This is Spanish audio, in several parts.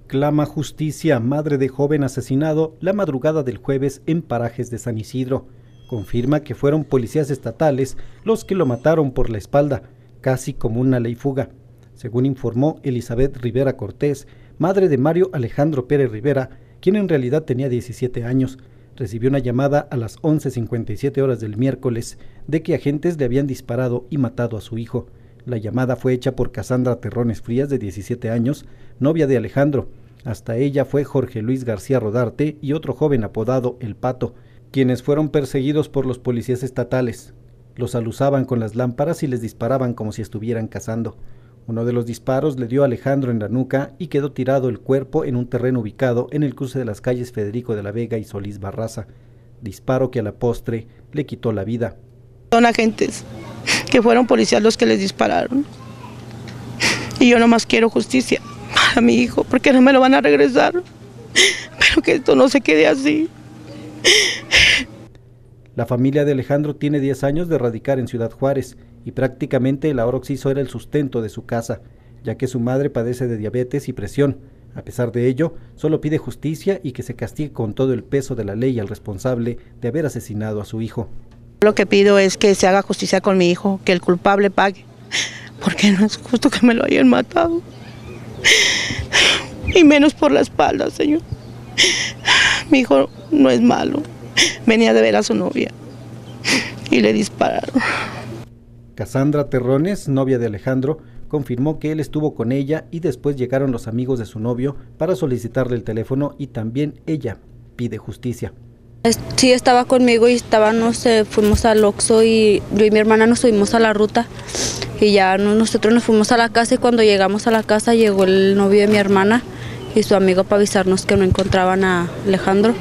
Clama justicia madre de joven asesinado la madrugada del jueves en parajes de San Isidro. Confirma que fueron policías estatales los que lo mataron por la espalda, casi como una ley fuga. Según informó Elizabeth Rivera Cortés, madre de Mario Alejandro Pérez Rivera, quien en realidad tenía 17 años, recibió una llamada a las 11:57 horas del miércoles de que agentes le habían disparado y matado a su hijo. La llamada fue hecha por Casandra Terrones Frías, de 17 años, novia de Alejandro. Hasta ella fue Jorge Luis García Rodarte y otro joven apodado El Pato, quienes fueron perseguidos por los policías estatales. Los alusaban con las lámparas y les disparaban como si estuvieran cazando. Uno de los disparos le dio a Alejandro en la nuca y quedó tirado el cuerpo en un terreno ubicado en el cruce de las calles Federico de la Vega y Solís Barraza. Disparo que a la postre le quitó la vida. Son agentes que fueron policías los que les dispararon. Y yo nomás quiero justicia para mi hijo, porque no me lo van a regresar. Pero que esto no se quede así. La familia de Alejandro tiene 10 años de radicar en Ciudad Juárez y prácticamente el ahorro oxiso era el sustento de su casa, ya que su madre padece de diabetes y presión. A pesar de ello, solo pide justicia y que se castigue con todo el peso de la ley al responsable de haber asesinado a su hijo. Lo que pido es que se haga justicia con mi hijo, que el culpable pague, porque no es justo que me lo hayan matado. Y menos por la espalda, señor. Mi hijo no es malo. Venía de ver a su novia y le dispararon. Casandra Terrones, novia de Alejandro, confirmó que él estuvo con ella y después llegaron los amigos de su novio para solicitarle el teléfono y también ella pide justicia. Sí, estaba conmigo y fuimos al Oxxo y yo y mi hermana nos subimos a la ruta y ya nosotros nos fuimos a la casa y cuando llegamos a la casa llegó el novio de mi hermana y su amigo para avisarnos que no encontraban a Alejandro.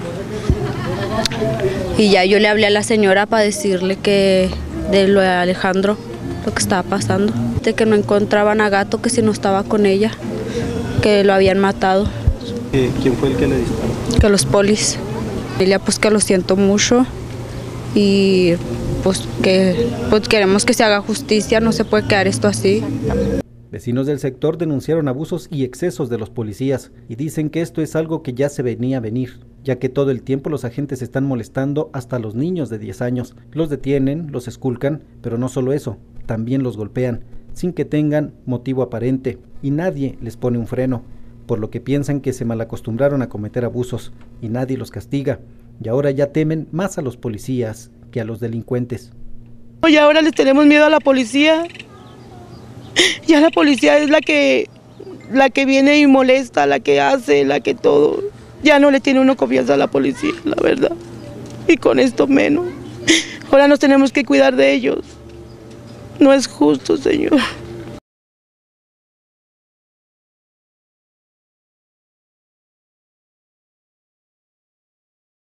Y ya yo le hablé a la señora para decirle que de lo de Alejandro, lo que estaba pasando, de que no encontraban a Gato, que si no estaba con ella, que lo habían matado. ¿Quién fue el que le disparó? Que los polis. Ella pues que lo siento mucho y pues queremos que se haga justicia, no se puede quedar esto así. Vecinos del sector denunciaron abusos y excesos de los policías y dicen que esto es algo que ya se venía a venir, ya que todo el tiempo los agentes están molestando hasta a los niños de 10 años. Los detienen, los esculcan, pero no solo eso, también los golpean, sin que tengan motivo aparente, y nadie les pone un freno, por lo que piensan que se malacostumbraron a cometer abusos, y nadie los castiga, y ahora ya temen más a los policías que a los delincuentes. Y ahora les tenemos miedo a la policía. Ya la policía es la que viene y molesta, la que hace, la que todo. Ya no le tiene uno confianza a la policía, la verdad. Y con esto menos. Ahora nos tenemos que cuidar de ellos. No es justo, señor.